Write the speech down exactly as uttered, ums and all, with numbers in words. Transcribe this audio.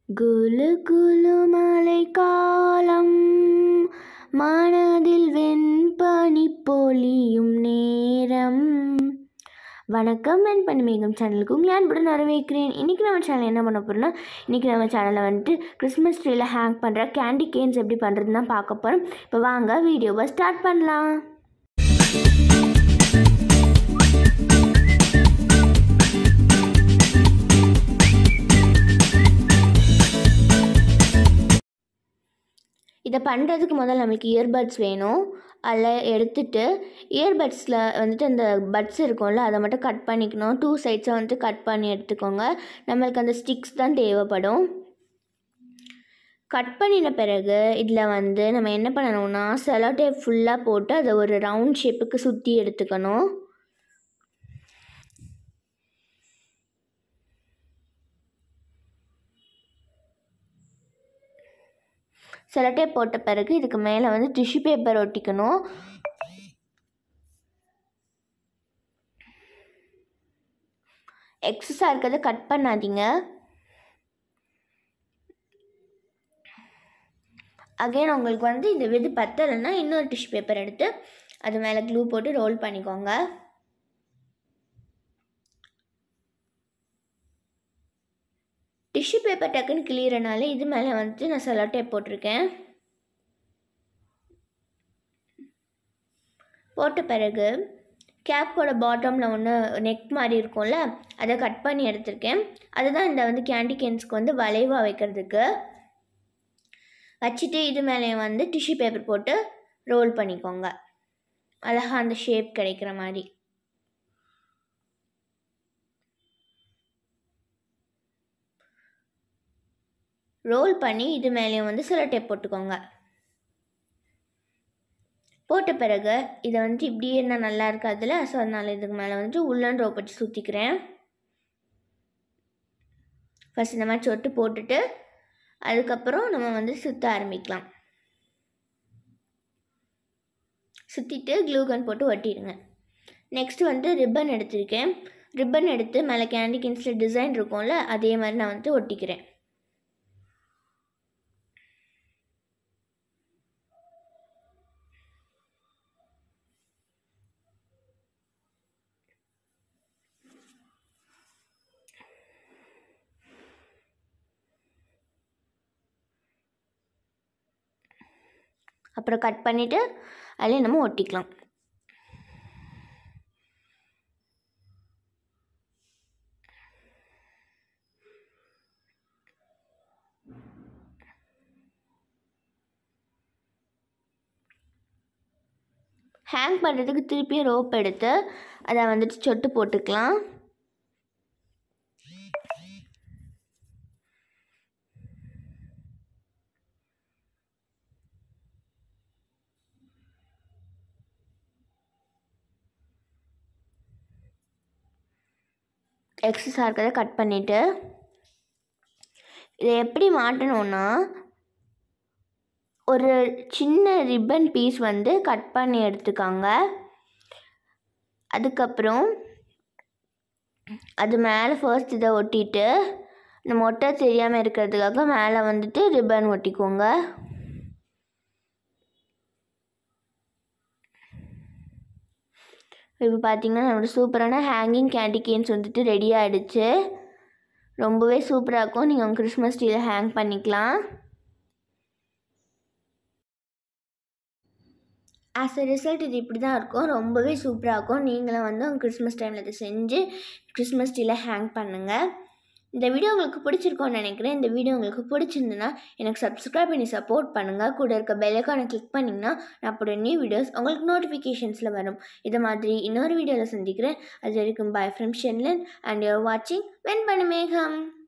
குலு குலு மழைக்காலம் மனதில் வெண்பனி பொழியும் நேரம். வணக்கம், வெண்பனி மேகம் சேனலுக்கு உங்களை அன்புடன் வரவேற்கிறேன். இன்றைக்கி நம்ம சேனல் என்ன பண்ண போகிறோம்னா, இன்றைக்கி நம்ம சேனலில் வந்துட்டு கிறிஸ்மஸ் ட்ரீயில் ஹேங் பண்ணுற கேண்டி கேன்ஸ் எப்படி பண்ணுறதுன்னு தான் பார்க்க போகிறோம். இப்போ வாங்க வீடியோவை ஸ்டார்ட் பண்ணலாம். இதை பண்ணுறதுக்கு முதல்ல நம்மளுக்கு இயர்பட்ஸ் வேணும். அதில் எடுத்துகிட்டு இயர்பட்ஸில் வந்துட்டு அந்த பட்ஸ் இருக்கும்ல, அதை மட்டும் கட் பண்ணிக்கணும். டூ சைட்ஸை வந்துட்டு கட் பண்ணி எடுத்துக்கோங்க. நம்மளுக்கு அந்த ஸ்டிக்ஸ் தான் தேவைப்படும். கட் பண்ணின பிறகு இதில் வந்து நம்ம என்ன பண்ணணும்னா, செலோ டேப் ஃபுல்லாக போட்டு அதை ஒரு ரவுண்ட் ஷேப்புக்கு சுற்றி எடுத்துக்கணும். செலோ டேப் போட்ட பிறகு இதுக்கு மேலே வந்து டிஷ்யூ பேப்பர் ஒட்டிக்கணும். எக்ஸஸாக இருக்கிறத கட் பண்ணாதீங்க. அகைன் உங்களுக்கு வந்து இந்த விது பத்தலைன்னா இன்னொரு டிஷ்யூ பேப்பர் எடுத்து அது மேலே க்ளூ போட்டு ரோல் பண்ணிக்கோங்க. டிஷ்யூ பேப்பர் டக்குன்னு கிளியறனால இது மேலே வந்துட்டு நான் செலோ டேப் போட்டிருக்கேன். போட்ட பிறகு கேப்போட பாட்டமில் ஒன்று நெக் மாதிரி இருக்கும்ல, அதை கட் பண்ணி எடுத்திருக்கேன். அதுதான் இந்த வந்து கேண்டி கேன்ஸ்க்கு வந்து வளைவாக வைக்கிறதுக்கு. வச்சுட்டு இது மேலே வந்து டிஷ்யூ பேப்பர் போட்டு ரோல் பண்ணிக்கோங்க. அழகாக அந்த ஷேப் கிடைக்கிற மாதிரி. ரோல் பண்ணி இது மேலேயும் வந்து செலோ டேப் போட்டுக்கோங்க. போட்ட பிறகு இதை வந்துட்டு இப்படியே இருந்தால் நல்லா இருக்காதுல்ல, ஸோ அதனால் இதுக்கு மேலே வந்துட்டு உள்ளன் ரோப் வச்சு சுற்றிக்கிறேன். ஃபஸ்ட் இந்த மாதிரி சொட்டு போட்டுட்டு அதுக்கப்புறம் நம்ம வந்து சுற்ற ஆரம்பிக்கலாம். சுற்றிட்டு க்ளூகன் போட்டு ஒட்டிடுங்க. நெக்ஸ்ட்டு வந்து ரிப்பன் எடுத்திருக்கேன். ரிப்பன் எடுத்து மேலே கேண்டி கேன்ஸில் டிசைன் இருக்கும்ல, அதே மாதிரி நான் வந்து ஒட்டிக்கிறேன். அப்புறம் கட் பண்ணிவிட்டு அதில் நம்ம ஒட்டிக்கலாம். ஹேங் பண்ணுறதுக்கு திருப்பி ரோப் எடுத்து அதை வந்துட்டு சொட்டு போட்டுக்கலாம். எக்ஸஸாக இருக்கிறத கட் பண்ணிவிட்டு இதை எப்படி மாட்டணும்னா, ஒரு சின்ன ரிப்பன் பீஸ் வந்து கட் பண்ணி எடுத்துக்காங்க. அதுக்கப்புறம் அது மேலே ஃபர்ஸ்ட் இதை ஒட்டிட்டு நம்ம ஒட்ட தெரியாமல் இருக்கிறதுக்காக மேலே வந்துட்டு ரிப்பன் ஒட்டிக்கோங்க. இப்போ பார்த்திங்கன்னா நம்மளோட சூப்பரான ஹேங்கிங் கேண்டி கேன்ஸ் வந்துட்டு ரெடி ஆகிடுச்சு. ரொம்பவே சூப்பராக இருக்கும். நீங்கள் உங்கள் கிறிஸ்மஸ் ட்ரீயில் ஹேங் பண்ணிக்கலாம். ஆஸ் எ ரிசல்ட் இது இப்படி தான் இருக்கும். ரொம்பவே சூப்பராக இருக்கும். நீங்களும் வந்து உங்கள் கிறிஸ்மஸ் டைமில் இதை செஞ்சு கிறிஸ்மஸ் ட்ரீயில் ஹேங் பண்ணுங்கள். இந்த வீடியோ உங்களுக்கு பிடிச்சிருக்கோன்னு நினைக்கிறேன். இந்த வீடியோ உங்களுக்கு பிடிச்சிருந்துன்னா எனக்கு சப்ஸ்கிரைப் பண்ணி சப்போர்ட் பண்ணுங்கள். கூட இருக்க பெல் ஐகானை கிளிக் பண்ணிங்கன்னா நான் அப்போட நியூ வீடியோஸ் உங்களுக்கு நோட்டிஃபிகேஷன்ஸில் வரும். இதை மாதிரி இன்னொரு வீடியோவில் சந்திக்கிறேன். அது வரைக்கும் bye from Shenlin and you're வாட்சிங் வெண்பனி மேகம்.